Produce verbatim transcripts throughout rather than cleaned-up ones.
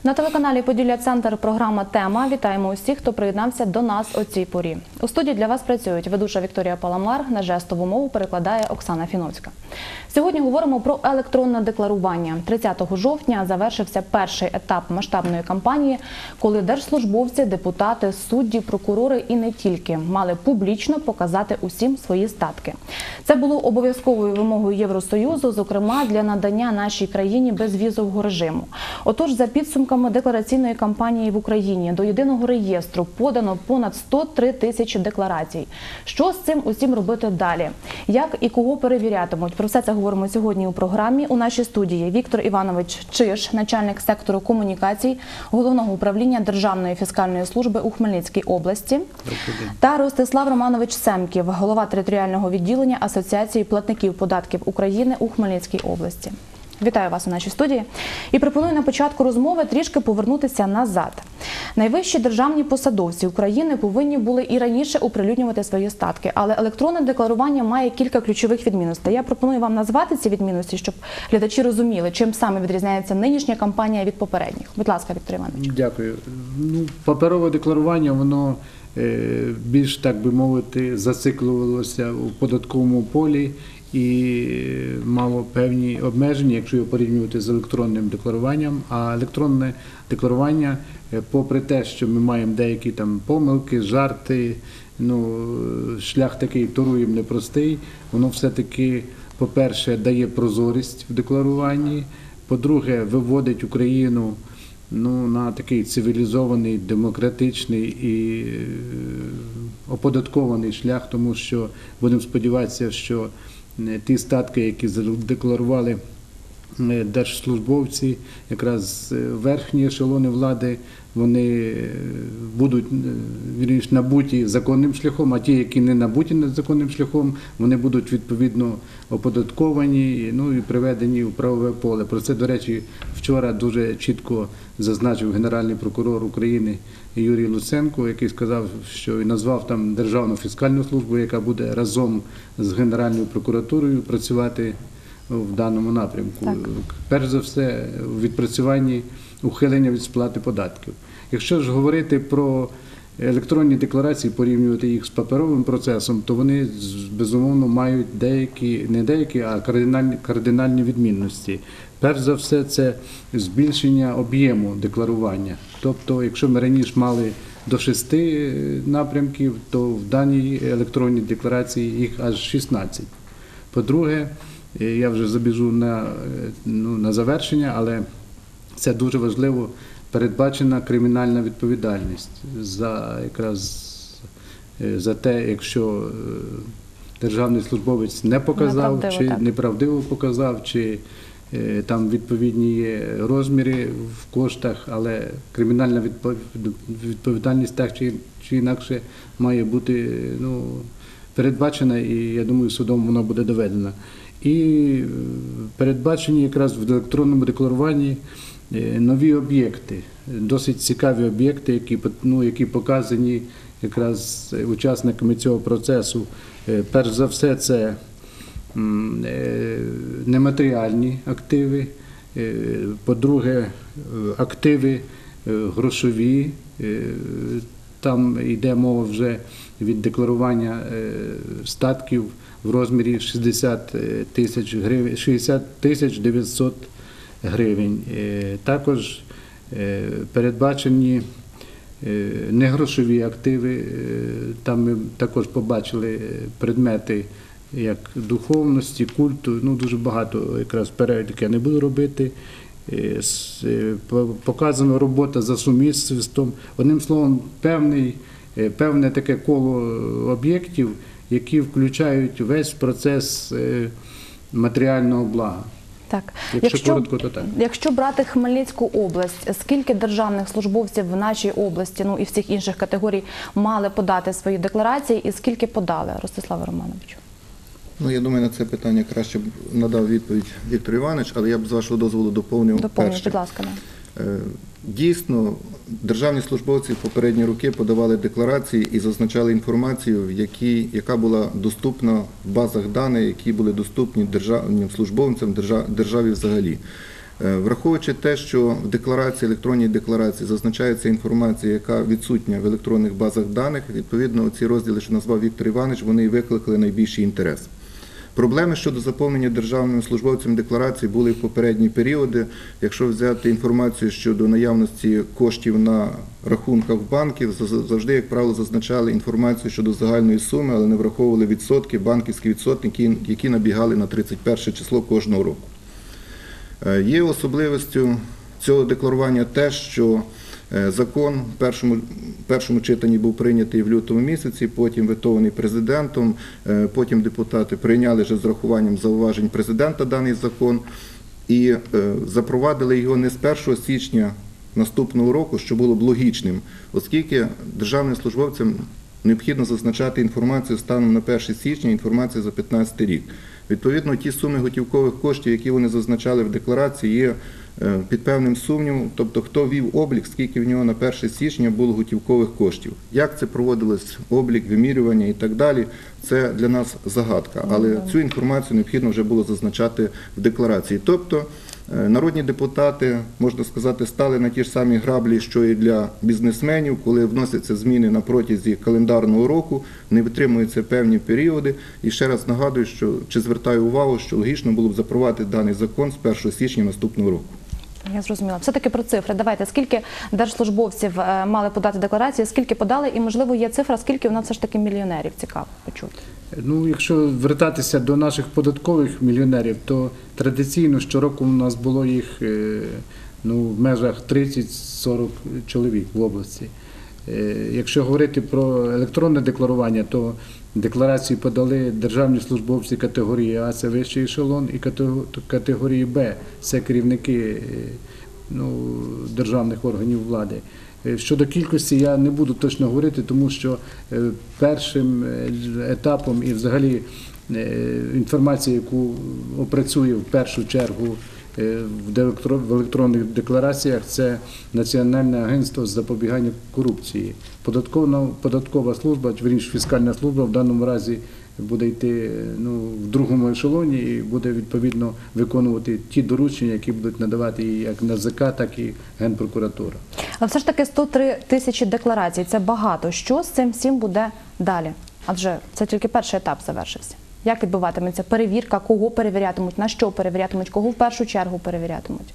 На телеканалі «Поділля-Центр» програма «Тема». Вітаємо усіх, хто приєднався до нас о цій порі. У студії для вас працюють ведуча Вікторія Паламар, на жестову мову перекладає Оксана Фіновська. Сьогодні говоримо про електронне декларування. тридцятого жовтня завершився перший етап масштабної кампанії, коли держслужбовці, депутати, судді, прокурори і не тільки мали публічно показати усім свої статки. Це було обов'язковою вимогою Євросоюзу, зокрема для надання нашій країні безвізового режиму. Отож, за підсумками деклараційної кампанії в Україні до єдиного реєстру подано понад сто три тисячі декларацій. Що з цим усім робити далі? Як і кого перевірятимуть? Про все це говоримо сьогодні у програмі. У нашій студії Віктор Іванович Чиж, начальник сектору комунікацій Головного управління Державної фіскальної служби у Хмельницькій області, та Ростислав Романович Семків, голова територіального відділення Асоціації платників податків України у Хмельницькій області. Вітаю вас у нашій студії. І пропоную на початку розмови трішки повернутися назад. Найвищі державні посадовці України повинні були і раніше оприлюднювати свої статки, але електронне декларування має кілька ключових відмінностей. Я пропоную вам назвати ці відмінності, щоб глядачі розуміли, чим саме відрізняється нинішня кампанія від попередніх. Будь ласка, Віктор Іванович. Дякую. Ну, паперове декларування, воно більш, так би мовити, зациклювалося у податковому полі і мало певні обмеження, якщо його порівнювати з електронним декларуванням. А електронне декларування, попри те, що ми маємо деякі там помилки, жарти, ну, шлях такий туруєм непростий, воно все-таки, по-перше, дає прозорість в декларуванні, по-друге, виводить Україну ну, на такий цивілізований, демократичний і оподаткований шлях, тому що будемо сподіватися, що ті статки, які задекларували держслужбовці, якраз верхні ешелони влади, вони будуть вірніше, набуті законним шляхом, а ті, які не набуті законним шляхом, вони будуть відповідно оподатковані, ну, і приведені в правове поле. Про це, до речі, вчора дуже чітко зазначив Генеральний прокурор України Юрій Луценко, який сказав, що і назвав там Державну фіскальну службу, яка буде разом з Генеральною прокуратурою працювати в даному напрямку. Так. Перш за все, у відпрацюванні ухилення від сплати податків. Якщо ж говорити про електронні декларації, порівнювати їх з паперовим процесом, то вони, безумовно, мають деякі, не деякі, а кардинальні, кардинальні відмінності. Перш за все, це збільшення об'єму декларування. Тобто, якщо ми раніше мали до шести напрямків, то в даній електронній декларації їх аж шістнадцять. По-друге, я вже забіжу на, ну, на завершення, але це дуже важливо, передбачена кримінальна відповідальність за, якраз, за те, якщо державний службовець не показав, чи так. неправдиво показав, чи там відповідні є розміри в коштах, але кримінальна відповідальність так чи, чи інакше має бути ну, передбачена, і я думаю, судом вона буде доведена. І передбачені якраз в електронному декларуванні нові об'єкти, досить цікаві об'єкти, які, ну, які показані якраз учасниками цього процесу. Перш за все, це нематеріальні активи, по-друге, активи грошові, там йде мова вже від декларування статків в розмірі шістдесят тисяч гривень, шістдесят тисяч дев'ятсот гривень. Також передбачені негрошові активи, там ми також побачили предмети як духовності, культу, ну дуже багато якраз перелік я не буду робити. Показана робота за сумісництвом. Одним словом, певний, певне таке коло об'єктів, які включають весь процес матеріального блага. Так. Якщо, якщо, коротко, то так. Якщо брати Хмельницьку область, скільки державних службовців в нашій області, ну і всіх інших категорій, мали подати свої декларації і скільки подали, Ростиславе Романовичу? Ну, я думаю, на це питання краще б надав відповідь Віктор Іванович, але я б з вашого дозволу доповнив. Доповнив, будь ласка. Дійсно, державні службовці в попередні роки подавали декларації і зазначали інформацію, які, яка була доступна в базах даних, які були доступні державним службовцям, державі взагалі. Враховуючи те, що в декларації, електронній декларації зазначається інформація, яка відсутня в електронних базах даних, відповідно, ці розділи, що назвав Віктор Іванович, вони і викликали найбільший інтерес. Проблеми щодо заповнення державними службовцями декларацій були в попередні періоди. Якщо взяти інформацію щодо наявності коштів на рахунках банків, завжди, як правило, зазначали інформацію щодо загальної суми, але не враховували відсотки, банківські відсотки, які набігали на тридцять перше число кожного року. Є особливістю цього декларування те, що закон в першому, першому читанні був прийнятий в лютому місяці, потім ветований президентом, потім депутати прийняли вже з рахуванням зауважень президента даний закон і запровадили його не з першого січня наступного року, що було б логічним, оскільки державним службовцям необхідно зазначати інформацію станом на перше січня, інформацію за п'ятнадцятий рік. Відповідно, ті суми готівкових коштів, які вони зазначали в декларації, є під певним сумнівом, тобто хто вів облік, скільки в нього на перше січня було готівкових коштів. Як це проводилось, облік, вимірювання і так далі, це для нас загадка. Але цю інформацію необхідно вже було зазначати в декларації. Тобто народні депутати, можна сказати, стали на ті ж самі граблі, що і для бізнесменів, коли вносяться зміни на протязі календарного року, не витримуються певні періоди. І ще раз нагадую, що, чи звертаю увагу, що логічно було б запровадити даний закон з першого січня наступного року. Я зрозуміла. Все-таки про цифри. Давайте, скільки держслужбовців мали подати декларації, скільки подали, і, можливо, є цифра, скільки у нас все ж таки мільйонерів, цікаво почути. Ну, якщо вертатися до наших податкових мільйонерів, то традиційно щороку у нас було їх ну, в межах тридцять-сорок чоловік в області. Якщо говорити про електронне декларування, то декларації подали державні службовці категорії А, це вищий ешелон, і категорії Б, це керівники ну, державних органів влади. Щодо кількості я не буду точно говорити, тому що першим етапом і взагалі інформація, яку опрацює в першу чергу в електронних деклараціях, це Національне агентство з запобігання корупції. Податкова, податкова служба, вірніше фіскальна служба в даному разі буде йти ну, в другому ешелоні і буде відповідно виконувати ті доручення, які будуть надавати і як НАЗК, так і Генпрокуратура. Але все ж таки сто три тисячі декларацій – це багато. Що з цим всім буде далі? Адже це тільки перший етап завершився. Як відбуватиметься перевірка, кого перевірятимуть, на що перевірятимуть, кого в першу чергу перевірятимуть?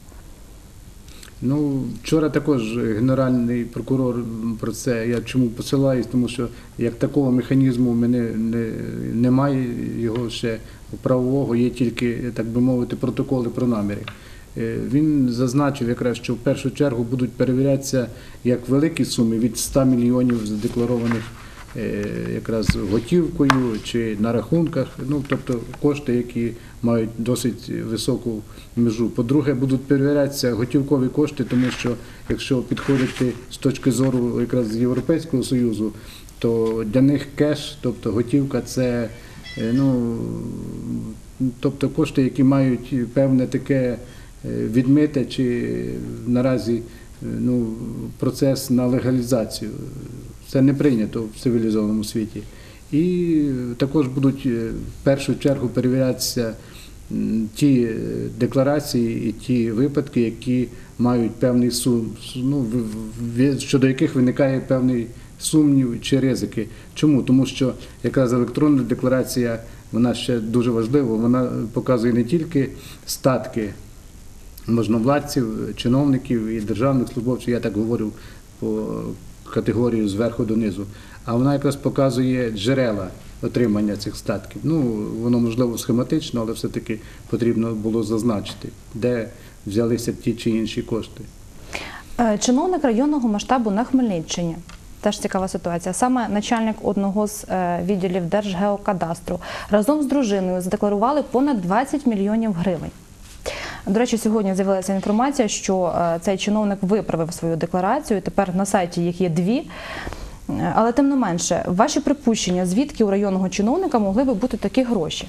Ну, вчора також Генеральний прокурор про це, я чому посилаюсь, тому що як такого механізму в мене не, немає, його ще правового, є тільки, так би мовити, протоколи про наміри. Він зазначив якраз, що в першу чергу будуть перевірятися як великі суми від ста мільйонів задекларованих якраз готівкою чи на рахунках, ну, тобто кошти, які мають досить високу межу. По-друге, будуть перевірятися готівкові кошти, тому що якщо підходити з точки зору якраз Європейського Союзу, то для них кеш, тобто готівка, це ну, тобто кошти, які мають певне таке відмите чи наразі ну, процес на легалізацію. Це не прийнято в цивілізованому світі. І також будуть в першу чергу перевірятися ті декларації і ті випадки, які мають певний сум, ну, щодо яких виникає певний сумнів чи ризики. Чому? Тому що якраз електронна декларація, вона ще дуже важлива, вона показує не тільки статки можновладців, чиновників і державних службовців, я так говорю по категорію зверху донизу, а вона якраз показує джерела отримання цих статків. Ну, воно, можливо, схематично, але все-таки потрібно було зазначити, де взялися ті чи інші кошти. Чиновник районного масштабу на Хмельниччині. Теж цікава ситуація. Саме начальник одного з відділів Держгеокадастру разом з дружиною задекларували понад двадцять мільйонів гривень. До речі, сьогодні з'явилася інформація, що цей чиновник виправив свою декларацію, тепер на сайті їх є дві. Але тим не менше, ваші припущення, звідки у районного чиновника могли би бути такі гроші?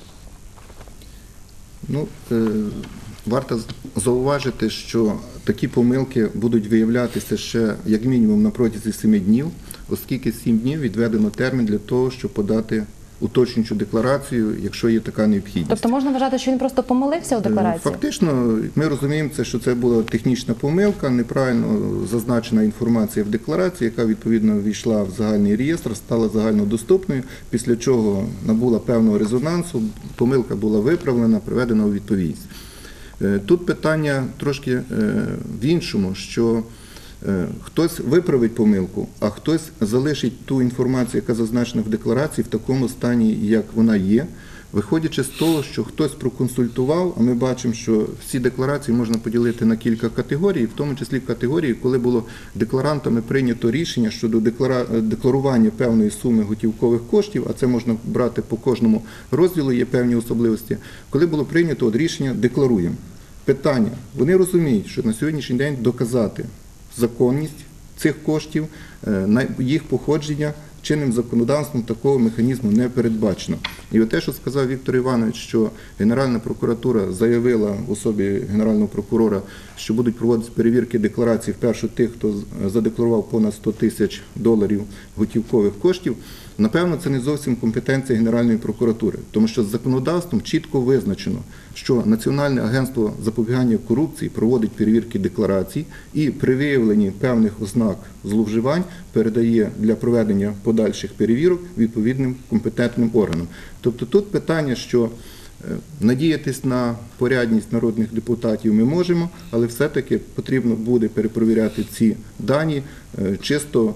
Ну, е, варто зауважити, що такі помилки будуть виявлятися ще як мінімум на протязі семи днів, оскільки сім днів відведено термін для того, щоб подати уточнюючу декларацію, якщо є така необхідність. Тобто можна вважати, що він просто помилився у декларації? Фактично, ми розуміємо, це, що це була технічна помилка, неправильно зазначена інформація в декларації, яка відповідно ввійшла в загальний реєстр, стала загальнодоступною, після чого набула певного резонансу, помилка була виправлена, приведена у відповідність. Тут питання трошки в іншому, що хтось виправить помилку, а хтось залишить ту інформацію, яка зазначена в декларації, в такому стані, як вона є, виходячи з того, що хтось проконсультував, а ми бачимо, що всі декларації можна поділити на кілька категорій, в тому числі категорії, коли було декларантами прийнято рішення щодо декларування певної суми готівкових коштів, а це можна брати по кожному розділу, є певні особливості, коли було прийнято от рішення «декларуємо». Питання, вони розуміють, що на сьогоднішній день доказати законність цих коштів, їх походження чинним законодавством такого механізму не передбачено. І от те, що сказав Віктор Іванович, що Генеральна прокуратура заявила в особі Генерального прокурора, що будуть проводитися перевірки декларацій вперше тих, хто задекларував понад сто тисяч доларів готівкових коштів, напевно, це не зовсім компетенція Генеральної прокуратури, тому що з законодавством чітко визначено, що Національне агентство запобігання корупції проводить перевірки декларацій і при виявленні певних ознак зловживань передає для проведення подальших перевірок відповідним компетентним органам. Тобто тут питання, що надіятись на порядність народних депутатів ми можемо, але все-таки потрібно буде перепровіряти ці дані чисто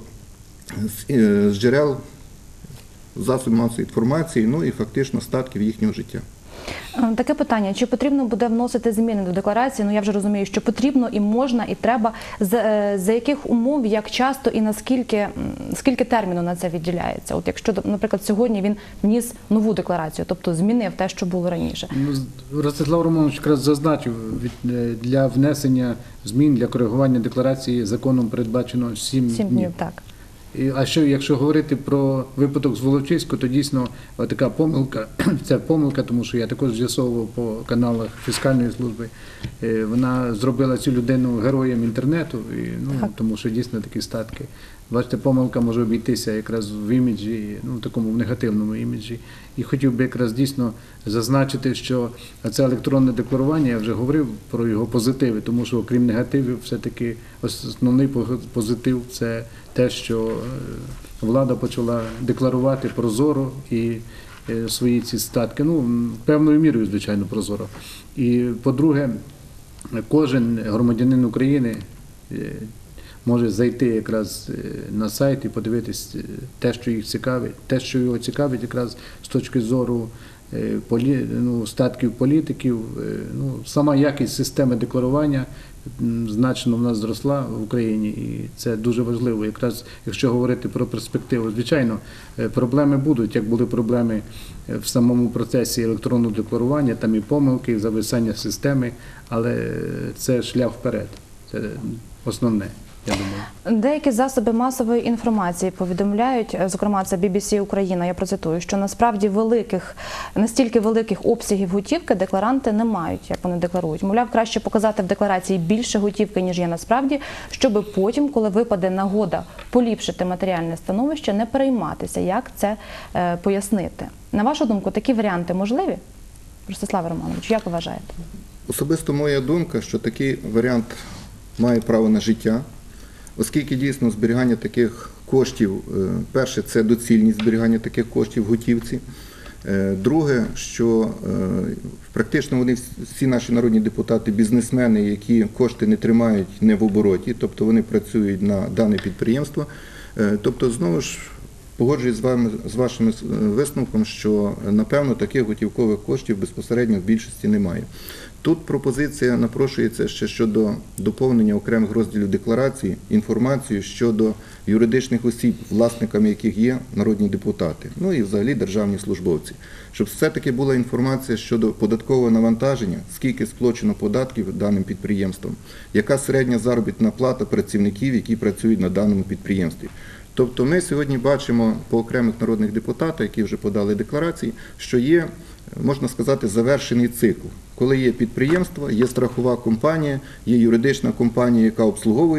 з джерел засобів масової інформації, ну і фактично статків їхнього життя. Таке питання, чи потрібно буде вносити зміни до декларації? Ну, я вже розумію, що потрібно і можна, і треба. За, за яких умов, як часто і наскільки, скільки терміну на це відділяється? От якщо, наприклад, сьогодні він вніс нову декларацію, тобто змінив те, що було раніше. Ну, Ростислав Романович якраз зазначив, для внесення змін, для коригування декларації законом передбачено сім днів. Сім днів, так. А що, якщо говорити про випадок з Волочиську, то дійсно така помилка, це помилка, тому що я також з'ясовував по каналах фіскальної служби, вона зробила цю людину героєм інтернету, і, ну, тому що дійсно такі статки. Бачите, помилка може обійтися якраз в іміджі, ну, в такому в негативному іміджі. І хотів би якраз дійсно зазначити, що це електронне декларування, я вже говорив про його позитиви, тому що окрім негативів, все-таки основний позитив – це те, що влада почала декларувати прозоро і свої ці статки, ну, певною мірою, звичайно, прозоро. І, по-друге, кожен громадянин України може зайти якраз на сайт і подивитись те, що їх цікавить, те, що його цікавить якраз з точки зору полі, ну, статків політиків. Ну, сама якість системи декларування значно в нас зросла в Україні, і це дуже важливо. Якраз, якщо говорити про перспективу, звичайно, проблеми будуть, як були проблеми в самому процесі електронного декларування, там і помилки, і зависання системи, але це шлях вперед, це основне. Я думаю. Деякі засоби масової інформації повідомляють, зокрема це бі бі сі Україна, я процитую, що насправді великих, настільки великих обсягів готівки декларанти не мають, як вони декларують. Мовляв, краще показати в декларації більше готівки, ніж є насправді, щоб потім, коли випаде нагода поліпшити матеріальне становище, не перейматися. Як це е, пояснити? На вашу думку, такі варіанти можливі? Ростислав Романович, як ви вважаєте? Особисто моя думка, що такий варіант має право на життя. Оскільки дійсно зберігання таких коштів, перше, це доцільність зберігання таких коштів в готівці. Друге, що практично вони всі наші народні депутати, бізнесмени, які кошти не тримають не в обороті, тобто вони працюють на дане підприємство. Тобто, знову ж, погоджуюсь з вами, з вашим висновком, що, напевно, таких готівкових коштів безпосередньо в більшості немає. Тут пропозиція напрошується ще щодо доповнення окремих розділів декларації інформацією щодо юридичних осіб, власниками яких є народні депутати, ну і взагалі державні службовці. Щоб все-таки була інформація щодо податкового навантаження, скільки сплачено податків даним підприємством, яка середня заробітна плата працівників, які працюють на даному підприємстві. Тобто ми сьогодні бачимо по окремих народних депутатах, які вже подали декларації, що є, можна сказати, завершений цикл. Коли є підприємство, є страхова компанія, є юридична компанія, яка обслуговує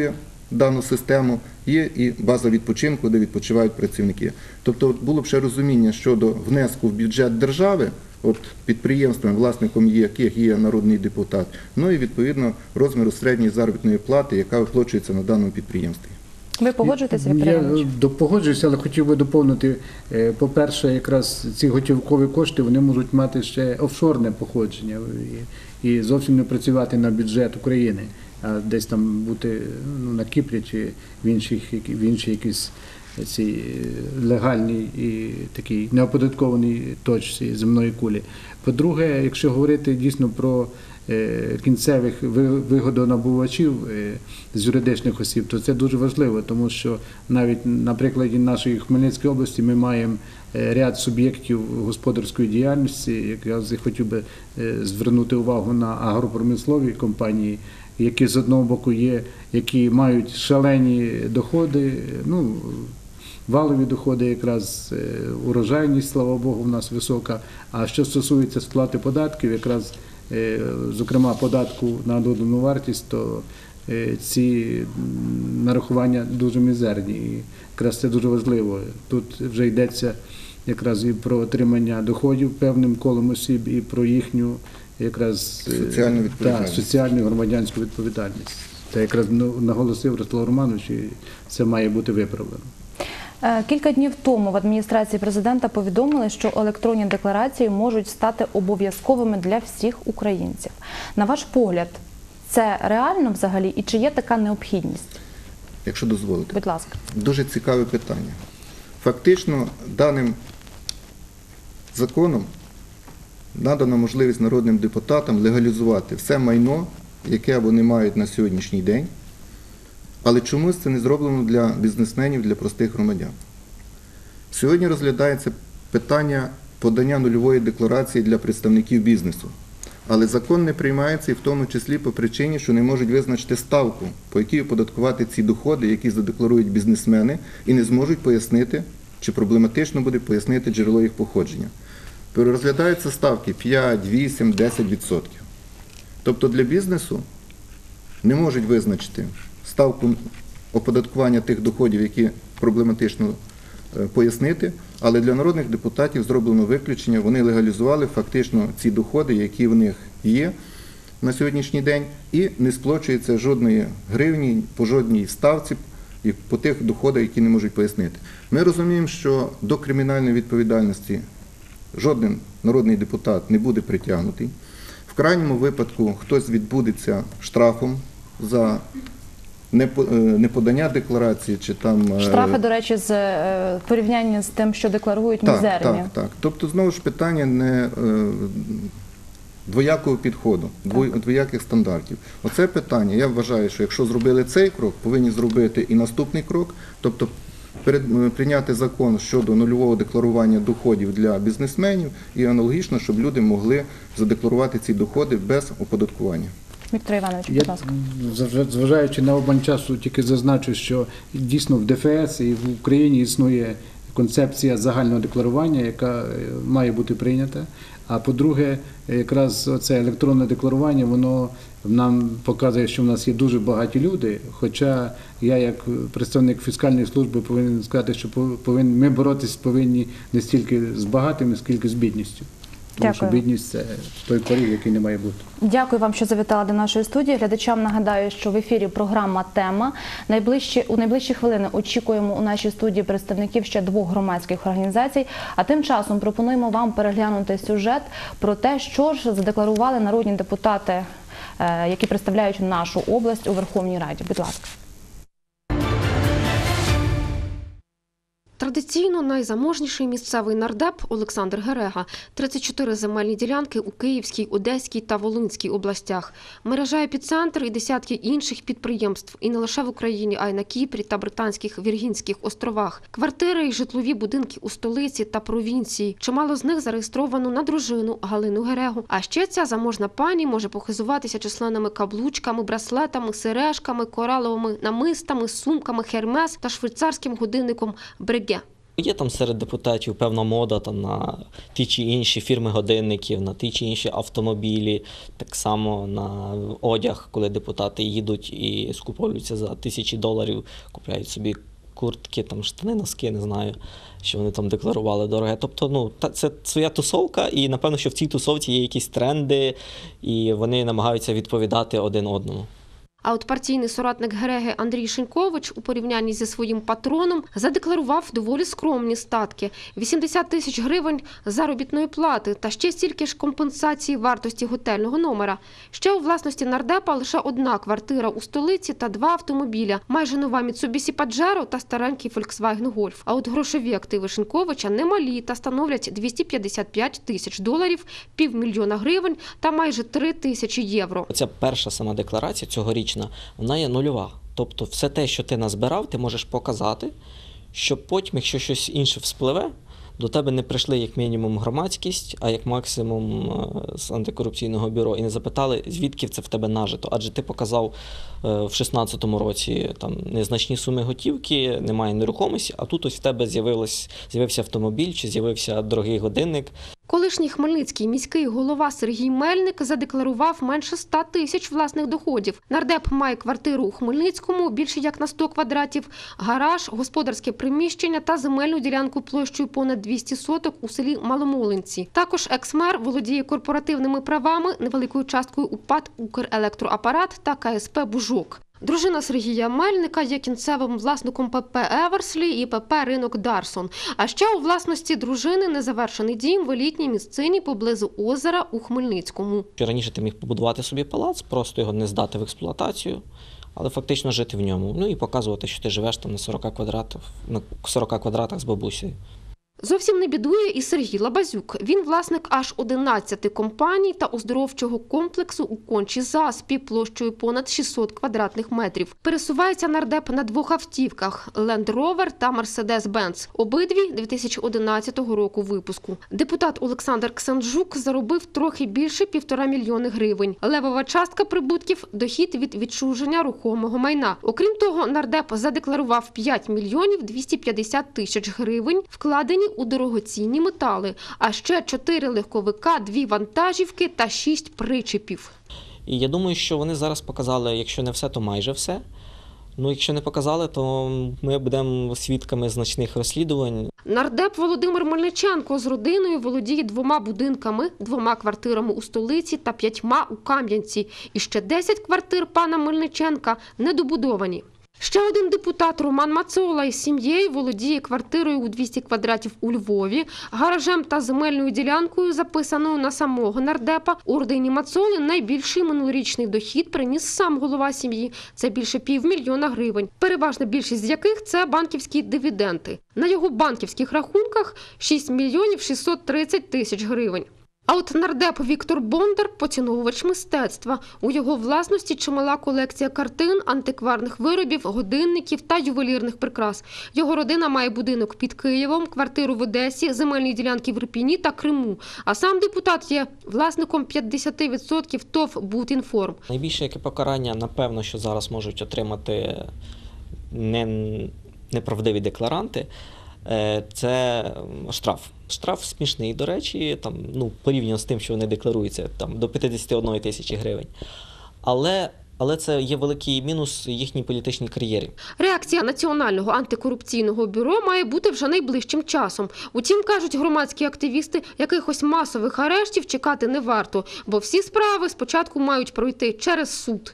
дану систему, є і база відпочинку, де відпочивають працівники. Тобто було б ще розуміння щодо внеску в бюджет держави, от підприємствами, власником яких є народний депутат, ну і відповідно розміру середньої заробітної плати, яка виплачується на даному підприємстві. Ви погоджуєтеся, Віктор Іванович? Я до- погоджуюся, але хотів би доповнити. Е, По-перше, якраз ці готівкові кошти вони можуть мати ще офшорне походження і, і зовсім не працювати на бюджет України, а десь там бути ну, на Кіпрі чи в інших, в іншій якійсь цій легальній і такій неоподаткованій точці земної кулі. По-друге, якщо говорити дійсно про е, кінцевих ви- вигодонабувачів е, з юридичних осіб, то це дуже важливо, тому що навіть на прикладі нашої Хмельницької області ми маємо е, ряд суб'єктів господарської діяльності. Якраз я хотів би е, звернути увагу на агропромислові компанії, які з одного боку є, які мають шалені доходи, ну, валові доходи, якраз е, урожайність, слава Богу, в нас висока. А що стосується сплати податків, якраз, е, зокрема, податку на додану вартість, то е, ці м, нарахування дуже мізерні. І якраз це дуже важливо. Тут вже йдеться якраз і про отримання доходів певним колом осіб, і про їхню якраз е, Соціальну відповідальність. та, соціальну і громадянську відповідальність. Це якраз ну, наголосив Ростислав Романович, і це має бути виправлено. Е, Кілька днів тому в адміністрації президента повідомили, що електронні декларації можуть стати обов'язковими для всіх українців. На ваш погляд, це реально взагалі і чи є така необхідність? Якщо дозволите. Будь ласка. Дуже цікаве питання. Фактично, даним законом надана можливість народним депутатам легалізувати все майно, яке вони мають на сьогоднішній день, але чомусь це не зроблено для бізнесменів, для простих громадян. Сьогодні розглядається питання подання нульової декларації для представників бізнесу. Але закон не приймається і в тому числі по причині, що не можуть визначити ставку, по якій оподаткувати ці доходи, які задекларують бізнесмени, і не зможуть пояснити, чи проблематично буде пояснити джерело їх походження. Перерозглядаються ставки п'ять, вісім, десять відсотків. Тобто для бізнесу не можуть визначити ставку оподаткування тих доходів, які проблематично е, пояснити, але для народних депутатів зроблено виключення, вони легалізували фактично ці доходи, які в них є на сьогоднішній день, і не сплачується жодної гривні по жодній ставці і по тих доходах, які не можуть пояснити. Ми розуміємо, що до кримінальної відповідальності жоден народний депутат не буде притягнутий. В крайньому випадку хтось відбудеться штрафом за неподання декларації чи там… Штрафи, до речі, з е, порівняння з тим, що декларують, так, мізерні. Так, так. Тобто, знову ж питання не е, двоякого підходу, двой, двояких стандартів. Оце питання, я вважаю, що якщо зробили цей крок, повинні зробити і наступний крок, тобто перед, прийняти закон щодо нульового декларування доходів для бізнесменів і аналогічно, щоб люди могли задекларувати ці доходи без оподаткування. Віктор Іванович, Я, будь ласка. зважаючи на обман часу, тільки зазначу, що дійсно в ДФС і в Україні існує концепція загального декларування, яка має бути прийнята. А по-друге, якраз це електронне декларування, воно нам показує, що в нас є дуже багаті люди, хоча я як представник фіскальної служби повинен сказати, що повинні, ми боротися повинні не стільки з багатими, скільки з бідністю. Тому що Дякую. бідність – це той поріг, який не має бути. Дякую вам, що завітали до нашої студії. Глядачам нагадаю, що в ефірі програма «Тема». Найближчі, у найближчі хвилини очікуємо у нашій студії представників ще двох громадських організацій. А тим часом пропонуємо вам переглянути сюжет про те, що ж задекларували народні депутати, які представляють нашу область у Верховній Раді. Будь ласка. Традиційно найзаможніший місцевий нардеп Олександр Герега – тридцять чотири земельні ділянки у Київській, Одеській та Волинській областях. Мережа «Епіцентр» і десятки інших підприємств. І не лише в Україні, а й на Кіпрі та Британських Віргінських островах. Квартири і житлові будинки у столиці та провінції. Чимало з них зареєстровано на дружину Галину Герегу. А ще ця заможна пані може похизуватися численними каблучками, браслетами, сережками, кораловими намистами, сумками «Хермес» та швейцарським годинником «Бреге». Є там серед депутатів певна мода там, на ті чи інші фірми годинників, на ті чи інші автомобілі, так само на одяг, коли депутати їдуть і скуповуються за тисячі доларів, купляють собі куртки, там, штани, носки, не знаю, що вони там декларували дороге. Тобто, ну, та, це своя тусовка, і напевно, що в цій тусовці є якісь тренди, і вони намагаються відповідати один одному. А от партійний соратник Гереги Андрій Шинькович у порівнянні зі своїм патроном задекларував доволі скромні статки – вісімдесят тисяч гривень заробітної плати та ще стільки ж компенсації вартості готельного номера. Ще у власності нардепа лише одна квартира у столиці та два автомобіля – майже нова Mitsubishi Pajero та старенький Volkswagen Golf. А от грошові активи Шиньковича немалі та становлять двісті п'ятдесят п'ять тисяч доларів, півмільйона гривень та майже три тисячі євро. Оця перша сама декларація цьогорічна, вона є нульова. Тобто все те, що ти назбирав, ти можеш показати, щоб потім, якщо щось інше вспливе, до тебе не прийшли як мінімум громадськість, а як максимум з антикорупційного бюро і не запитали, звідки це в тебе нажито. Адже ти показав в шістнадцятому році там незначні суми готівки, немає нерухомості, а тут ось в тебе з'явився автомобіль чи з'явився дорогий годинник. Колишній хмельницький міський голова Сергій Мельник задекларував менше ста тисяч власних доходів. Нардеп має квартиру у Хмельницькому більше як на сто квадратів, гараж, господарське приміщення та земельну ділянку площею понад двісті соток у селі Маломолинці. Також екс-мер володіє корпоративними правами, невеликою часткою у ПАТ «Укрелектроапарат» та ка ес пе «Бужок». Дружина Сергія Мельника є кінцевим власником пе пе «Еверслі» і пе пе «Ринок Дарсон». А ще у власності дружини незавершений дім в елітній місцині поблизу озера у Хмельницькому. Раніше ти міг побудувати собі палац, просто його не здати в експлуатацію, але фактично жити в ньому. Ну і показувати, що ти живеш там на сорока квадратах, на сорока квадратах з бабусею. Зовсім не бідує і Сергій Лабазюк. Він власник аж одинадцяти компаній та оздоровчого комплексу у Кончі-Заспі площею понад шістсот квадратних метрів. Пересувається нардеп на двох автівках – Land Rover та Mercedes-Benz. Обидві дві тисячі одинадцятого року випуску. Депутат Олександр Ксенжук заробив трохи більше півтора мільйони гривень. Левова частка прибутків – дохід від відчуження рухомого майна. Окрім того, нардеп задекларував п'ять мільйонів двісті п'ятдесят тисяч гривень, вкладені у дорогоцінні метали, а ще чотири легковика, дві вантажівки та шість причепів. І я думаю, що вони зараз показали, якщо не все, то майже все. Ну, якщо не показали, то ми будемо свідками значних розслідувань. Нардеп Володимир Мельниченко з родиною володіє двома будинками, двома квартирами у столиці та п'ятьма у Кам'янці. І ще десять квартир пана Мельниченка недобудовані. Ще один депутат Роман Мацола із сім'єю володіє квартирою у двісті квадратів у Львові, гаражем та земельною ділянкою, записаною на самого нардепа. У родині Мацоли найбільший минулорічний дохід приніс сам голова сім'ї – це більше півмільйона гривень, переважна більшість з яких – це банківські дивіденди. На його банківських рахунках – шість мільйонів шістсот тридцять тисяч гривень. А от нардеп Віктор Бондар – поціновувач мистецтва. У його власності чимала колекція картин, антикварних виробів, годинників та ювелірних прикрас. Його родина має будинок під Києвом, квартиру в Одесі, земельні ділянки в Ірпіні та Криму. А сам депутат є власником п'ятдесят відсотків ТОВ «Будінформ». Найбільше яке покарання, напевно, що зараз можуть отримати не, неправдиві декларанти – це штраф. Штраф смішний, до речі, там, ну, порівняно з тим, що вони декларуються, там, до п'ятдесят однієї тисячі гривень. Але, але це є великий мінус їхній політичній кар'єрі. Реакція Національного антикорупційного бюро має бути вже найближчим часом. Утім, кажуть громадські активісти, якихось масових арештів чекати не варто, бо всі справи спочатку мають пройти через суд.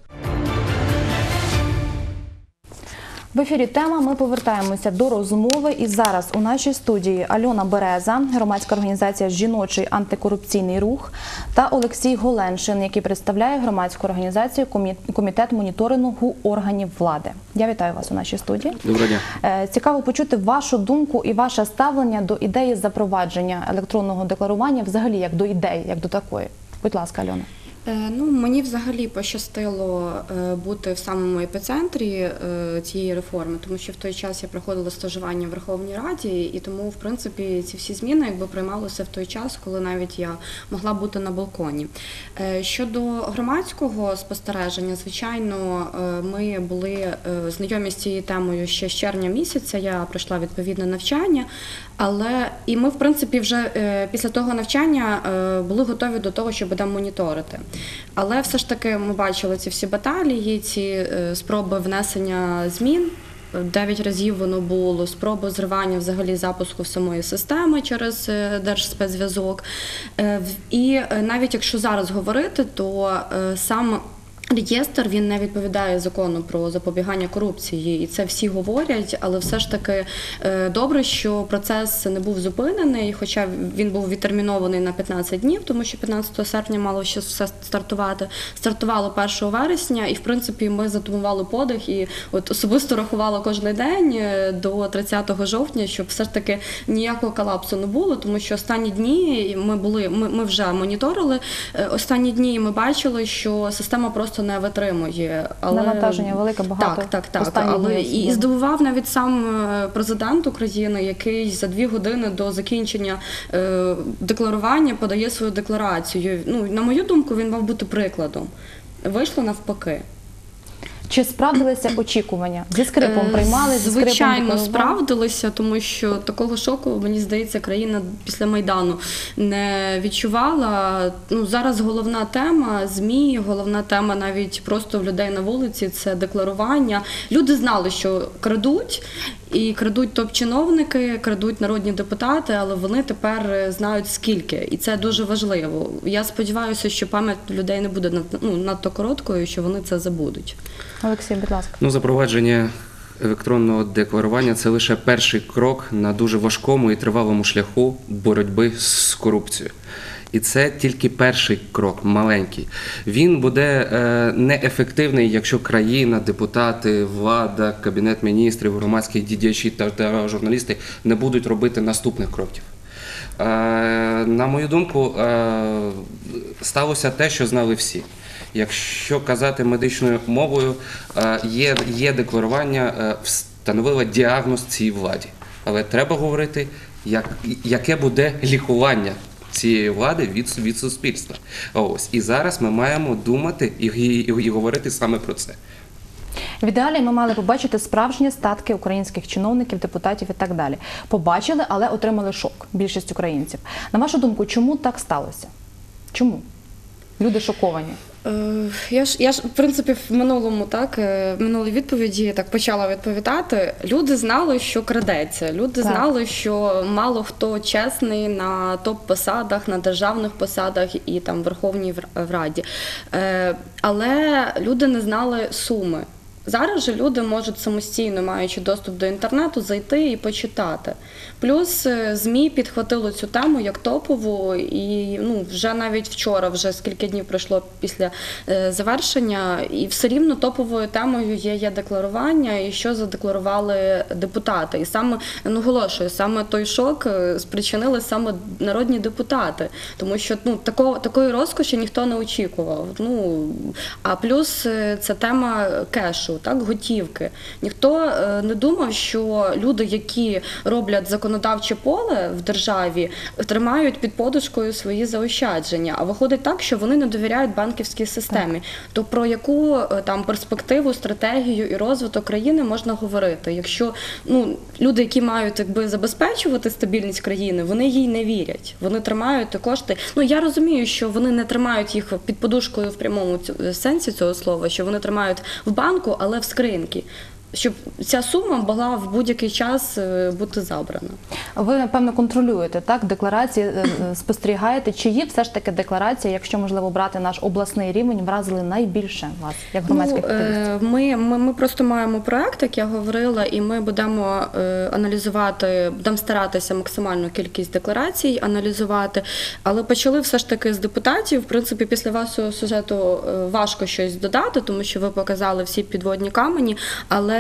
В ефірі «Тема» ми повертаємося до розмови. І зараз у нашій студії Альона Береза, громадська організація «Жіночий антикорупційний рух», та Олексій Голеншин, який представляє громадську організацію «Комітет моніторингу органів влади». Я вітаю вас у нашій студії. Доброго дня. Цікаво почути вашу думку і ваше ставлення до ідеї запровадження електронного декларування взагалі як до ідеї, як до такої. Будь ласка, Альона. Е, Ну, мені взагалі пощастило е, бути в самому епіцентрі е, цієї реформи, тому що в той час я проходила стажування в Верховній Раді, і тому, в принципі, ці всі зміни якби приймалися в той час, коли навіть я могла бути на балконі. Е, Щодо громадського спостереження, звичайно, е, ми були е, знайомі з цією темою ще з червня місяця, я пройшла відповідне навчання, але і ми, в принципі, вже е, після того навчання е, були готові до того, щоб будемо моніторити. Але все ж таки ми бачили ці всі баталії, ці е, спроби внесення змін. Дев'ять разів воно було, спроби зривання взагалі запуску самої системи через е, Держспецзв'язок. Е, в- І е, навіть якщо зараз говорити, то е, сам реєстр, він не відповідає закону про запобігання корупції, і це всі говорять, але все ж таки е, добре, що процес не був зупинений, хоча він був відтермінований на п'ятнадцять днів, тому що п'ятнадцятого серпня мало ще все стартувати. Стартувало першого вересня, і в принципі ми затумували подих і от особисто рахувала кожен день е, до тридцятого жовтня, щоб все ж таки ніякого колапсу не було, тому що останні дні ми були, ми, ми вже моніторили е, останні дні, і ми бачили, що система просто не витримує. Але... Навантаження велике, багато Так, так, так. останні Але дні і особливо. здивував навіть сам е, президент України, який за дві години до закінчення е, декларування подає свою декларацію. Ну, на мою думку, він мав бути прикладом. Вийшло навпаки. Чи справдилися очікування? Зі скрипом Е, приймали, зі скрипом Звичайно, декларували? справдилися, тому що такого шоку, мені здається, країна після Майдану не відчувала. Ну, зараз головна тема ЗМІ, головна тема навіть просто в людей на вулиці – це декларування. Люди знали, що крадуть, і крадуть топ-чиновники, крадуть народні депутати, але вони тепер знають скільки, і це дуже важливо. Я сподіваюся, що пам'ять людей не буде над- ну, надто короткою, що вони це забудуть. Олексій, будь ласка. Ну, запровадження електронного декларування – це лише перший крок на дуже важкому і тривалому шляху боротьби з корупцією. І це тільки перший крок, маленький. Він буде е, неефективний, якщо країна, депутати, влада, Кабінет міністрів, громадські діячі та, та журналісти не будуть робити наступних кроків. Е, на мою думку, е, сталося те, що знали всі. Якщо казати медичною мовою, е, є, є декларування, е, встановило діагноз цій владі. Але треба говорити, як, яке буде лікування цієї влади від, від суспільства. Ось. І зараз ми маємо думати і, і, і говорити саме про це. В ідеалі ми мали побачити справжні статки українських чиновників, депутатів і так далі. Побачили, але отримали шок. Більшість українців. На вашу думку, чому так сталося? Чому? Люди шоковані. Е, Я ж, я ж, в принципі, в минулому, так, е, в минулій відповіді так почала відповідати. Люди знали, що крадеться. Люди Так. знали, що мало хто чесний на топ-посадах, на державних посадах і там в Верховній в- в Раді. Е, Але люди не знали суми. Зараз же люди можуть самостійно, маючи доступ до інтернету, зайти і почитати. Плюс е, ЗМІ підхватило цю тему як топову, і ну, вже навіть вчора, вже скільки днів пройшло після е, завершення, і все рівно топовою темою є, є декларування, і що задекларували депутати. І саме, наголошую, саме той шок е, спричинили саме народні депутати, тому що ну, такого, такої розкоші ніхто не очікував. Ну, а плюс е, це тема кешу. Так, готівки. Ніхто е, не думав, що люди, які роблять законодавче поле в державі, тримають під подушкою свої заощадження. А виходить так, що вони не довіряють банківській системі. То про яку е, там перспективу, стратегію і розвиток країни можна говорити? Якщо ну, люди, які мають якби забезпечувати стабільність країни, вони їй не вірять. Вони тримають кошти. Ну я розумію, що вони не тримають їх під подушкою в прямому цю- сенсі цього слова, що вони тримають в банку, але в скриньки, щоб ця сума могла в будь-який час е, бути забрана. Ви, напевно, контролюєте, так, декларації, е, е, спостерігаєте, чиї все ж таки декларації, якщо, можливо, брати наш обласний рівень, вразили найбільше вас, як громадських Ну, активістів? е, ми, ми, ми просто маємо проект, як я говорила, і ми будемо е, аналізувати, будемо старатися максимальну кількість декларацій аналізувати, але почали все ж таки з депутатів. В принципі, після вашого сюжету е, важко щось додати, тому що ви показали всі підводні камені, але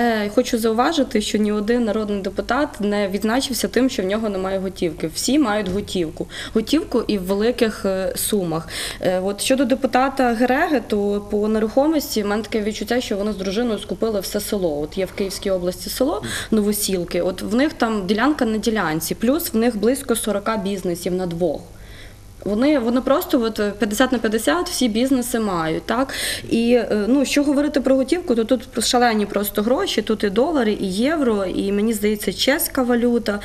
Але хочу зауважити, що ні один народний депутат не відзначився тим, що в нього немає готівки. Всі мають готівку. Готівку і в великих е, сумах. Е, От щодо депутата Гереги, то по нерухомості в мене таке відчуття, що вони з дружиною скупили все село. От є в Київській області село Новосілки, от в них там ділянка на ділянці, плюс в них близько сорок бізнесів на двох. Вони, вони просто от п'ятдесят на п'ятдесят всі бізнеси мають, так? І ну, що говорити про готівку, то тут шалені просто гроші, тут і долари, і євро, і мені здається чеська валюта,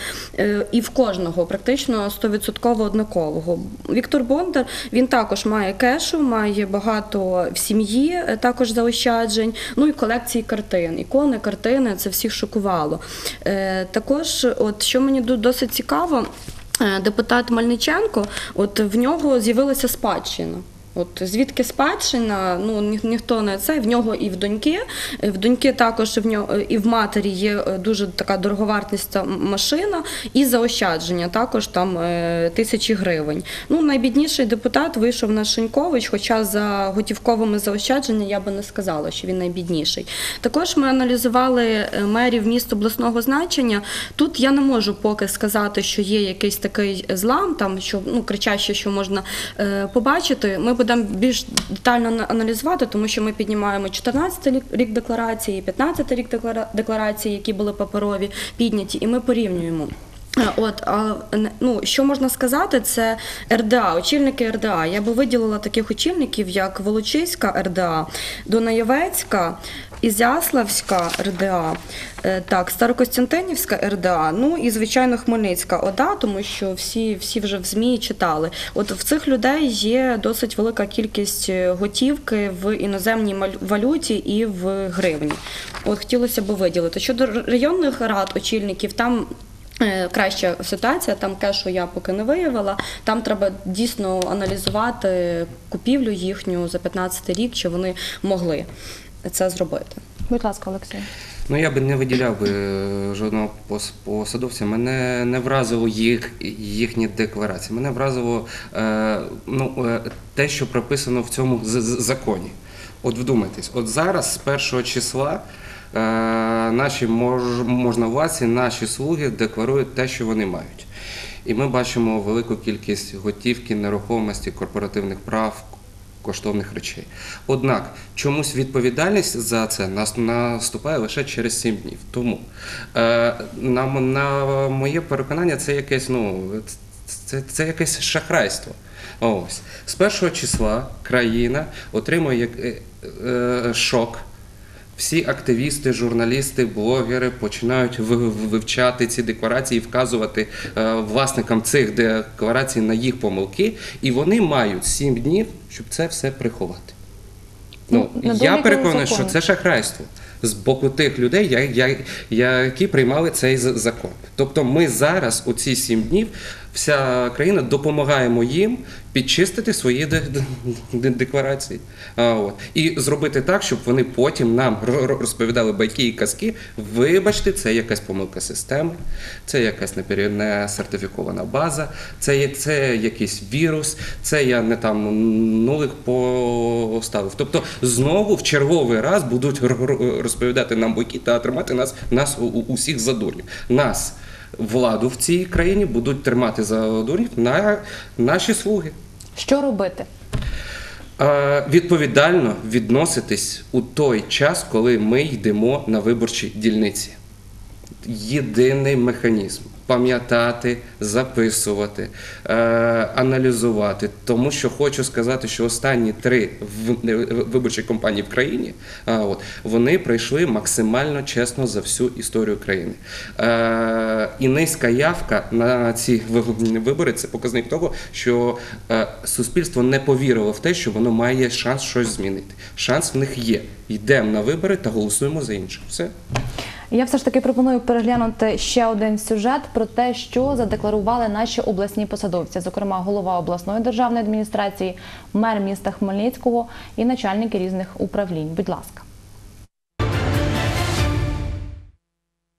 і в кожного практично сто відсотків однакового. Віктор Бондар, він також має кешу, має багато в сім'ї також заощаджень, ну і колекції картин. Ікони, картини, це всіх шокувало. Також, от що мені досить цікаво, депутат Мельниченко, от в нього з'явилася спадщина. От звідки спадщина, ну ні, ніхто не це, в нього і в доньки, в доньки також в нього, і в матері є дуже така дороговартісна машина і заощадження, також там тисячі гривень. Ну, найбідніший депутат вийшов на Шинькович, хоча за готівковими заощадженнями я би не сказала, що він найбідніший. Також ми аналізували мерів міст обласного значення. Тут я не можу поки сказати, що є якийсь такий злам, там, що, ну, кричаще, що можна е, побачити. Ми будемо більш детально аналізувати, тому що ми піднімаємо чотирнадцятий рік декларації, п'ятнадцятий рік декларації, які були паперові, підняті, і ми порівнюємо. От, а, ну, що можна сказати, це ер де а, очільники ер де а. Я би виділила таких очільників, як Волочиська ер де а, Дунаєвецька, Ізяславська ер де а, так, Старокостянтинівська ер де а, ну і, звичайно, Хмельницька о да, тому що всі, всі вже в ЗМІ читали. От в цих людей є досить велика кількість готівки в іноземній валюті і в гривні. От хотілося б виділити. Щодо районних рад, очільників, там краща ситуація, там кешу я поки не виявила, там треба дійсно аналізувати купівлю їхню за п'ятнадцятий рік, чи вони могли це зробити. Будь ласка, Олексій. Ну, я би не виділяв би жодного посадовця. Мене не вразило їх, їхні декларації. Мене вразило е, ну, те, що прописано в цьому законі. От вдумайтесь, от зараз з першого числа е, наші мож, можновладці, наші слуги декларують те, що вони мають. І ми бачимо велику кількість готівки, нерухомості, корпоративних прав, коштовних речей. Однак, чомусь відповідальність за це наступає лише через сім днів. Тому, е, на, на моє переконання, це якесь, ну, це, це якесь шахрайство. Ось. З першого числа країна отримує е, е, шок. Всі активісти, журналісти, блогери починають вивчати ці декларації і вказувати е, власникам цих декларацій на їх помилки, і вони мають сім днів, щоб це все приховати. Ну, Ну, я переконаний, що це шахрайство з боку тих людей, я- я- які приймали цей з- закон. Тобто ми зараз у ці сім днів, вся країна, допомагаємо їм підчистити свої де- де- декларації. А, от. І зробити так, щоб вони потім нам ро- ро- розповідали байки і казки. Вибачте, це якась помилка системи, це якась непері- не сертифікована база, це, є- це якийсь вірус, це я не там нулик поставив. Тобто знову в черговий раз будуть ро- ро- розповідати нам байки та тримати нас, нас у- у- усіх за дурнів. Нас, владу в цій країні, будуть тримати за дурнів на наші слуги. Що робити? Е, Відповідально відноситись у той час, коли ми йдемо на виборчі дільниці. Єдиний механізм – пам'ятати, записувати, е, аналізувати. Тому що хочу сказати, що останні три в- виборчі кампанії в країні, а, от, вони пройшли максимально чесно за всю історію країни. Е, і низька явка на ці ви- вибори – це показник того, що е, суспільство не повірило в те, що воно має шанс щось змінити. Шанс в них є. Йдемо на вибори та голосуємо за інших. Все. Я все ж таки пропоную переглянути ще один сюжет про те, що задекларували наші обласні посадовці, зокрема голова обласної державної адміністрації, мер міста Хмельницького і начальники різних управлінь. Будь ласка.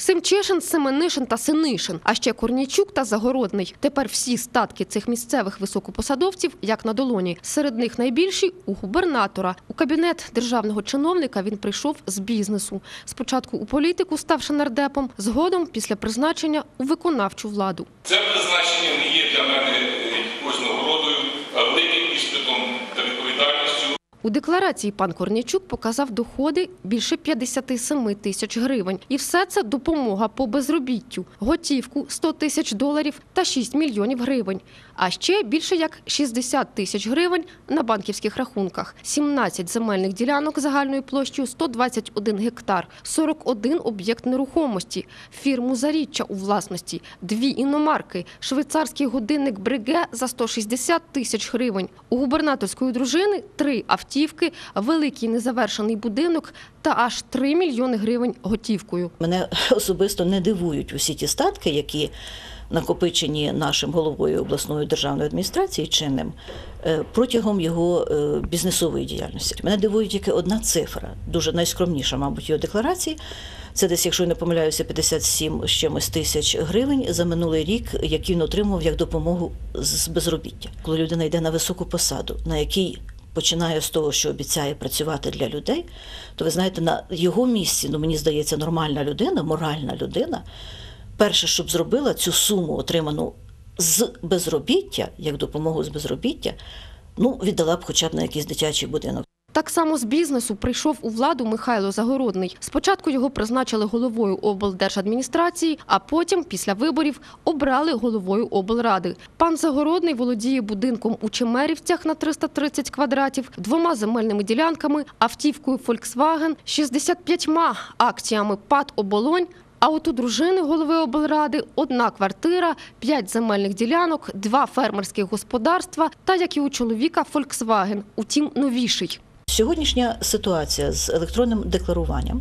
Семчишин, Семенишин та Синишин, а ще Корнійчук та Загородний. Тепер всі статки цих місцевих високопосадовців як на долоні. Серед них найбільші – у губернатора. У кабінет державного чиновника він прийшов з бізнесу. Спочатку у політику, ставши нардепом, згодом після призначення у виконавчу владу. Це призначення не є для мене якоюсь нагородою, а великим іспитом та відповідальністю. У декларації пан Корнійчук показав доходи більше п'ятдесят сім тисяч гривень. І все це допомога по безробіттю. Готівку – сто тисяч доларів та шість мільйонів гривень. А ще більше як шістдесят тисяч гривень на банківських рахунках. сімнадцять земельних ділянок загальною площею сто двадцять один гектар, сорок один об'єкт нерухомості, фірму «Заріччя» у власності, дві іномарки, швейцарський годинник «Бреге» за сто шістдесят тисяч гривень. У губернаторської дружини – три автівки, великий незавершений будинок та аж три мільйони гривень готівкою. Мене особисто не дивують усі ті статки, які накопичені нашим головою обласної державної адміністрації чинним протягом його бізнесової діяльності. Мене дивує тільки одна цифра, дуже найскромніша, мабуть, його декларації. Це десь, якщо я не помиляюся, п'ятдесят сім з чимось тисяч гривень за минулий рік, які він отримав як допомогу з безробіття. Коли людина йде на високу посаду, на якій починає з того, що обіцяє працювати для людей, то ви знаєте, на його місці, ну мені здається, нормальна людина, моральна людина, перше, щоб зробила цю суму, отриману з безробіття, як допомогу з безробіття, ну, віддала б хоча б на якийсь дитячий будинок. Так само з бізнесу прийшов у владу Михайло Загородний. Спочатку його призначили головою облдержадміністрації, а потім, після виборів, обрали головою облради. Пан Загородний володіє будинком у Чемерівцях на триста тридцять квадратів, двома земельними ділянками, автівкою «Фольксваген», шістдесят п'ятьма акціями ПАТ «Оболонь». А от у дружини голови облради одна квартира, п'ять земельних ділянок, два фермерських господарства та, як і у чоловіка, «Фольксваген», утім новіший. Сьогоднішня ситуація з електронним декларуванням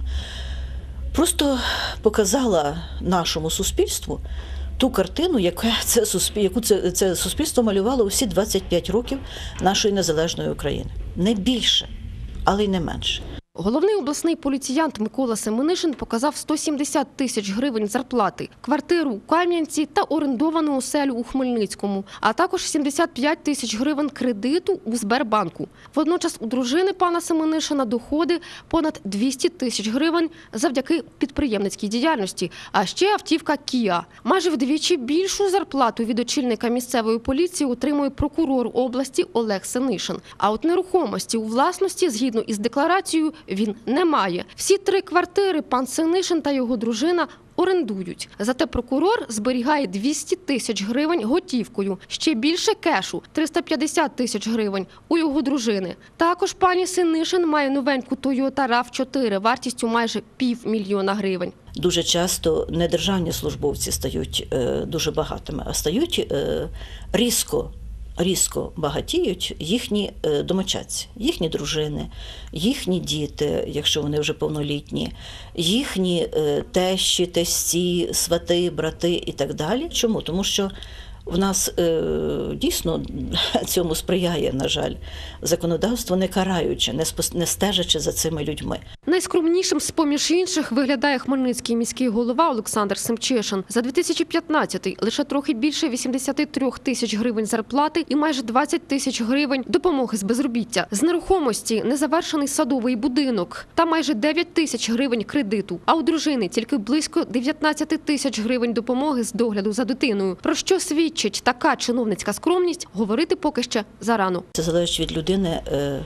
просто показала нашому суспільству ту картину, яку це, яку це, це суспільство малювало усі двадцять п'ять років нашої незалежної України. Не більше, але й не менше. Головний обласний поліціянт Микола Семенишин показав сто сімдесят тисяч гривень зарплати, квартиру у Кам'янці та орендовану оселю у Хмельницькому, а також сімдесят п'ять тисяч гривень кредиту у Сбербанку. Водночас у дружини пана Семенишина доходи понад двісті тисяч гривень завдяки підприємницькій діяльності, а ще автівка Kia. Майже вдвічі більшу зарплату від очільника місцевої поліції отримує прокурор області Олег Синишин. А от нерухомості у власності, згідно із декларацією, він не має. Всі три квартири пан Синишин та його дружина орендують. Зате прокурор зберігає двісті тисяч гривень готівкою. Ще більше кешу – триста п'ятдесят тисяч гривень у його дружини. Також пані Синишин має новеньку Toyota рав чотири вартістю майже півмільйона гривень. Дуже часто не державні службовці стають е, дуже багатими, а стають е, різко різко багатіють їхні домочадці, їхні дружини, їхні діти, якщо вони вже повнолітні, їхні тещі, тестці, свати, брати і так далі. Чому? Тому що в нас е, дійсно цьому сприяє, на жаль, законодавство, не караючи, не, спос... не стежачи за цими людьми. Найскромнішим з-поміж інших виглядає хмельницький міський голова Олександр Семчишин. За дві тисячі п'ятнадцятий лише трохи більше вісімдесят три тисяч гривень зарплати і майже двадцять тисяч гривень допомоги з безробіття. З нерухомості незавершений садовий будинок та майже дев'ять тисяч гривень кредиту. А у дружини тільки близько дев'ятнадцять тисяч гривень допомоги з догляду за дитиною. Про що свідчить така чиновницька скромність, говорити поки ще зарано. Це залежить від людини,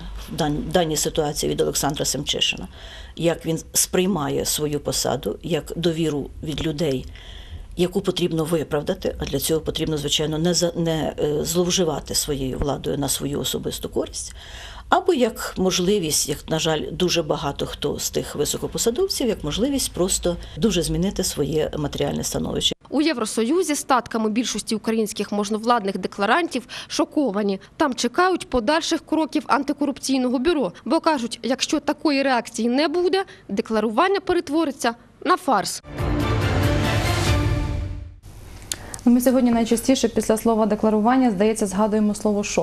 в даній ситуації від Олександра Семчишина, як він сприймає свою посаду, як довіру від людей, яку потрібно виправдати, а для цього потрібно, звичайно, не, за, не зловживати своєю владою на свою особисту користь, або як можливість, як, на жаль, дуже багато хто з тих високопосадовців, як можливість просто дуже змінити своє матеріальне становище. У Євросоюзі статками більшості українських можновладних декларантів шоковані. Там чекають подальших кроків антикорупційного бюро, бо кажуть, якщо такої реакції не буде, декларування перетвориться на фарс. Ми сьогодні найчастіше після слова «декларування», здається, згадуємо слово «шок».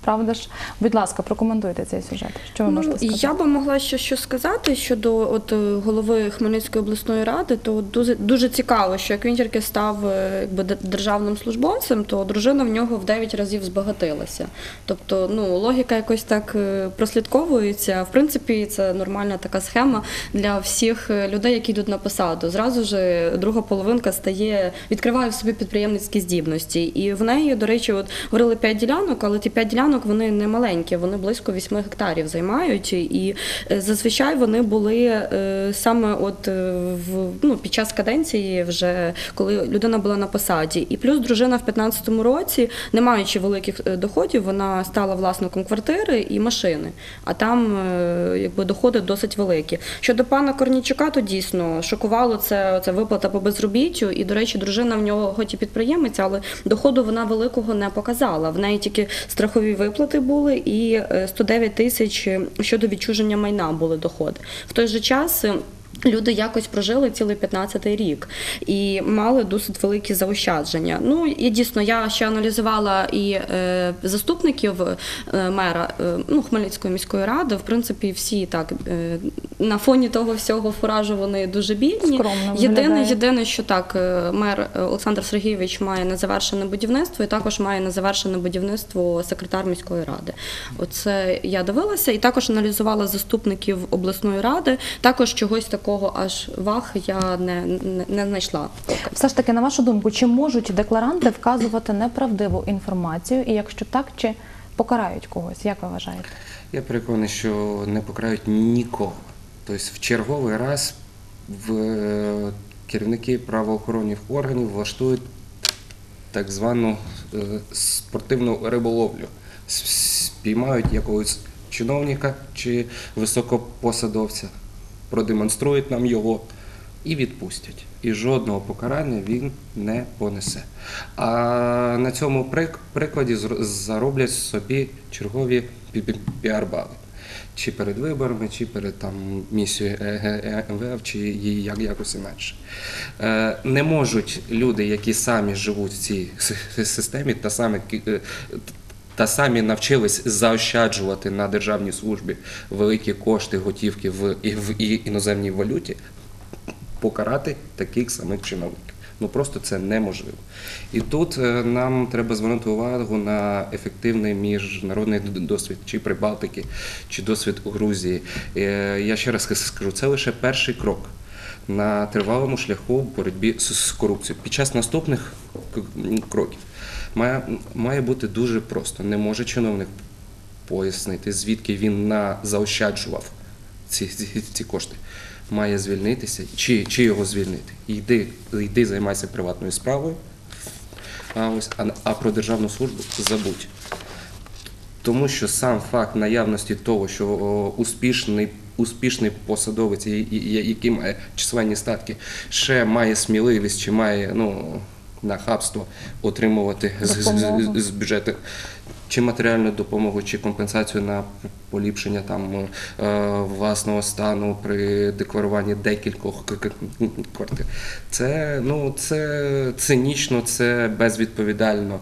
правда ж? Будь ласка, прокоментуйте цей сюжет. Що ви можете сказати? Я би могла ще що сказати щодо от голови Хмельницької обласної ради, то дуже, дуже цікаво, що як він тільки став якби державним службовцем, то дружина в нього в дев'ять разів збагатилася. Тобто, ну, логіка якось так прослідковується. В принципі, це нормальна така схема для всіх людей, які йдуть на посаду. Зразу ж друга половинка стає, відкриває в собі підприємницькі здібності. І в неї, до речі, от говорили п'ять ділянок, але ті п'ять ділянок, вони не маленькі, вони близько вісьми гектарів займають. І зазвичай вони були саме от в, ну, під час каденції вже, коли людина була на посаді. І плюс дружина в п'ятнадцятому році, не маючи великих доходів, вона стала власником квартири і машини. А там якби доходи досить великі. Щодо пана Корнійчука, то дійсно шокувало це, це виплата по безробіттю. І, до речі, дружина в нього хоч і підприємець, але доходу вона великого не показала. В неї тільки страхові виплати були і сто дев'ять тисяч щодо відчуження майна були доходи. В той же час люди якось прожили цілий п'ятнадцятий рік і мали досить великі заощадження. Ну, і дійсно, я ще аналізувала і е, заступників е, мера е, ну, Хмельницької міської ради. В принципі, всі так е, на фоні того всього фуражу вони дуже бідні. Єдине, єдине, що так, мер Олександр Сергійович має незавершене будівництво і також має незавершене будівництво секретар міської ради. Оце я дивилася і також аналізувала заступників обласної ради. Також чогось такого аж вах я не, не, не знайшла. Все ж таки, на вашу думку, чи можуть декларанти вказувати неправдиву інформацію, і якщо так, чи покарають когось? Як ви вважаєте? Я переконаний, що не покарають нікого. Тобто в черговий раз в керівники правоохоронних органів влаштують так звану спортивну риболовлю. Спіймають якогось чиновника чи високопосадовця, продемонструють нам його і відпустять. І жодного покарання він не понесе. А на цьому прикладі зароблять собі чергові піар-бали. Чи перед виборами, чи перед там, місією ем ве еф, чи як, якось інакше. Не можуть люди, які самі живуть в цій системі, та самі та самі навчились заощаджувати на державній службі великі кошти готівки в, в іноземній валюті, покарати таких самих чиновників. Ну просто це неможливо. І тут нам треба звернути увагу на ефективний міжнародний досвід, чи Прибалтики, чи досвід у Грузії. Я ще раз скажу, це лише перший крок на тривалому шляху в боротьбі з корупцією. Під час наступних кроків Має, має бути дуже просто. Не може чиновник пояснити, звідки він на, заощаджував ці, ці, ці кошти. Має звільнитися, чи, чи його звільнити. Йди, йди займайся приватною справою, а, ось, а, а про державну службу забудь. Тому що сам факт наявності того, що о, успішний, успішний посадовець, який має численні статки, ще має сміливість, чи має, ну, нахабство отримувати з, з, з бюджету чи матеріальну допомогу, чи компенсацію на поліпшення там власного стану при декларуванні декількох квартир. Це, ну, це цинічно, це безвідповідально,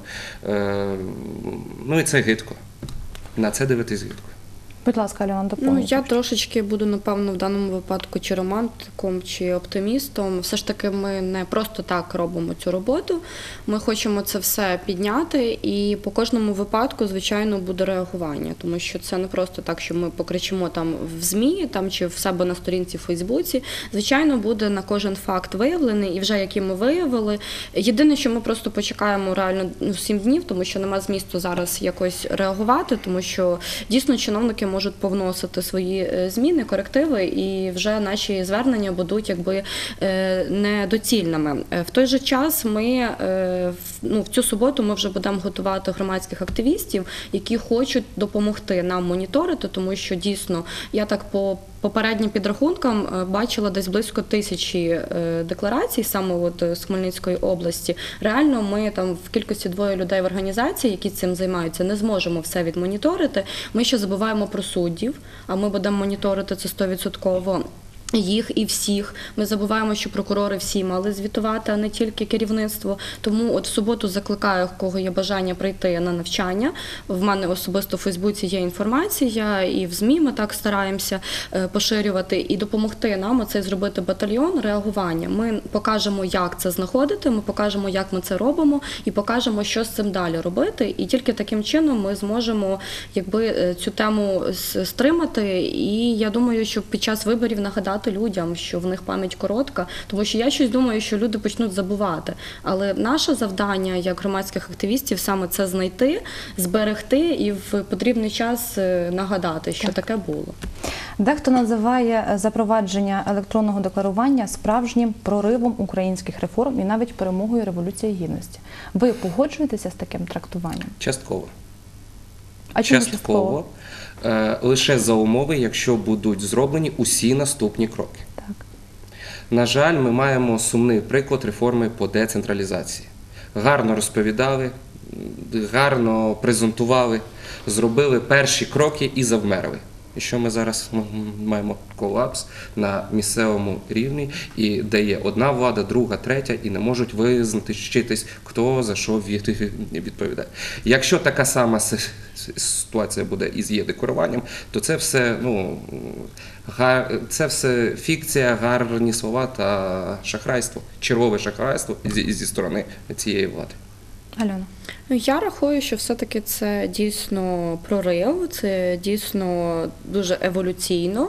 ну і це гидко. На це дивитись гидко. Будь ласка, Альона, доповніть. Ну, я трошечки буду, напевно, в даному випадку чи романтиком, чи оптимістом. Все ж таки ми не просто так робимо цю роботу. Ми хочемо це все підняти, і по кожному випадку, звичайно, буде реагування. Тому що це не просто так, що ми покричимо там в ЗМІ там, чи в себе на сторінці в Фейсбуці. Звичайно, буде на кожен факт виявлений, і вже який ми виявили. Єдине, що ми просто почекаємо реально ну, сім днів, тому що нема змісту зараз якось реагувати, тому що дійсно чиновники можуть повносити свої зміни, корективи, і вже наші звернення будуть якби недоцільними. В той же час ми ну, в цю суботу ми вже будемо готувати громадських активістів, які хочуть допомогти нам моніторити, тому що дійсно я так по попереднім підрахункам бачила десь близько тисячі декларацій саме от з Хмельницької області. Реально ми там в кількості двоє людей в організації, які цим займаються, не зможемо все відмоніторити. Ми ще забуваємо про суддів, а ми будемо моніторити це сто відсотків. їх і всіх. Ми забуваємо, що прокурори всі мали звітувати, а не тільки керівництво. Тому от в суботу закликаю, в кого є бажання прийти на навчання. В мене особисто в Фейсбуці є інформація, і в ЗМІ ми так стараємося поширювати і допомогти нам оцей зробити батальйон реагування. Ми покажемо, як це знаходити, ми покажемо, як ми це робимо, і покажемо, що з цим далі робити. І тільки таким чином ми зможемо, якби, цю тему стримати. І я думаю, що під час виборів нагадати людям, що в них пам'ять коротка, тому що я щось думаю, що люди почнуть забувати. Але наше завдання, як громадських активістів, саме це знайти, зберегти і в потрібний час нагадати, що так. таке було. Дехто називає запровадження електронного декларування справжнім проривом українських реформ і навіть перемогою Революції Гідності. Ви погоджуєтеся з таким трактуванням? Частково. А чому частково? частково? Е, лише за умови, якщо будуть зроблені усі наступні кроки. Так. На жаль, ми маємо сумний приклад реформи по децентралізації. Гарно розповідали, гарно презентували, зробили перші кроки і завмерли. І що ми зараз маємо? Колапс на місцевому рівні, і де є одна влада, друга, третя, і не можуть визначитись, хто за що відповідає. Якщо така сама ситуація буде із є-декларуванням, то це все, ну, гар... це все фікція, гарні слова та шахрайство, чергове шахрайство зі, зі сторони цієї влади. Альона. Я рахую, що все-таки це дійсно прорив, це дійсно дуже еволюційно.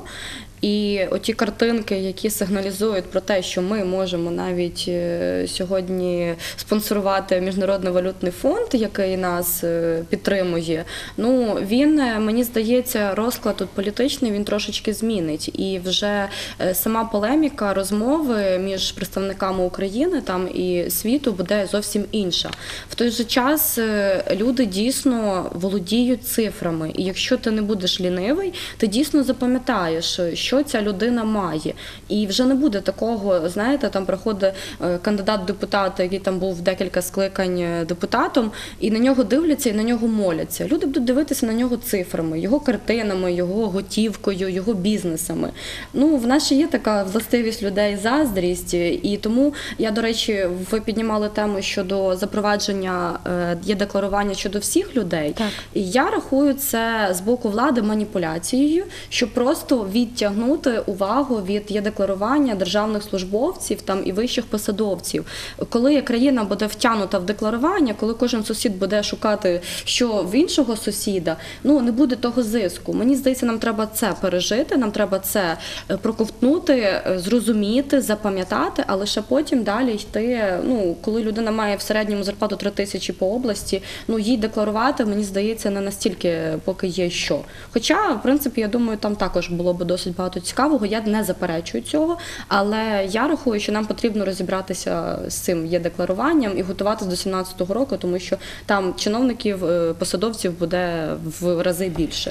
І оті картинки, які сигналізують про те, що ми можемо навіть сьогодні спонсорувати Міжнародний валютний фонд, який нас підтримує, ну, він, мені здається, розклад тут політичний, він трошечки змінить. І вже сама полеміка розмови між представниками України там і світу буде зовсім інша. В той же час люди дійсно володіють цифрами. І якщо ти не будеш лінивий, ти дійсно запам'ятаєш, що ця людина має. І вже не буде такого, знаєте, там приходить кандидат в депутати, який там був декілька скликань депутатом, і на нього дивляться, і на нього моляться. Люди будуть дивитися на нього цифрами, його картинами, його готівкою, його бізнесами. Ну, в нас ще є така властивість людей заздрість, і тому я, до речі, ви піднімали тему щодо запровадження є-декларування щодо всіх людей. Так. І я рахую це з боку влади маніпуляцією, щоб просто відтягнути увагу від є-декларування державних службовців там і вищих посадовців. Коли країна буде втягнута в декларування, коли кожен сусід буде шукати, що в іншого сусіда, ну, не буде того зиску. Мені здається, нам треба це пережити, нам треба це проковтнути, зрозуміти, запам'ятати, а лише потім далі йти. Ну, коли людина має в середньому зарплату три тисячі по області, ну, їй декларувати, мені здається, не настільки поки є що. Хоча, в принципі, я думаю, там також було б досить багато цікавого, я не заперечую цього, але я рахую, що нам потрібно розібратися з цим є-декларуванням і готуватися до сімнадцятого року, тому що там чиновників, посадовців буде в рази більше.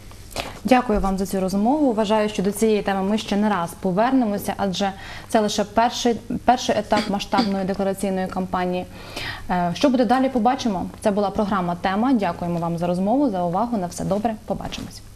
Дякую вам за цю розмову. Вважаю, що до цієї теми ми ще не раз повернемося, адже це лише перший, перший етап масштабної деклараційної кампанії. Що буде далі, побачимо. Це була програма «Тема». Дякуємо вам за розмову, за увагу. На все добре. Побачимось.